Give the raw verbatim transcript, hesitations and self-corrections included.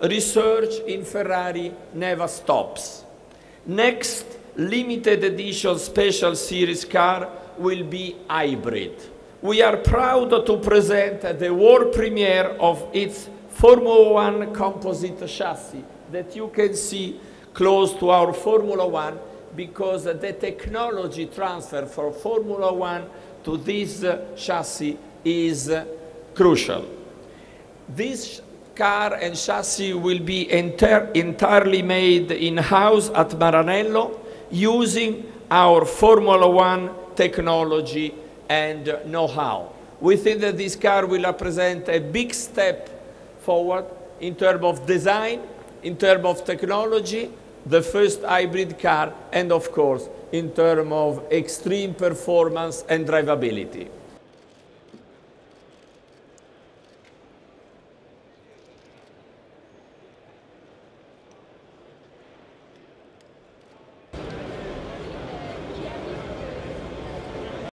research in Ferrari never stops. Next limited edition special series car will be hybrid. We are proud to present the world premiere of its Formula One composite chassis that you can see close to our Formula One, because the technology transfer from Formula One to this chassis is crucial. This car and chassis will be enter entirely made in-house at Maranello using our Formula One technology and know-how. We think that this car will represent a big step forward in terms of design, in terms of technology, the first hybrid car, and of course in terms of extreme performance and drivability.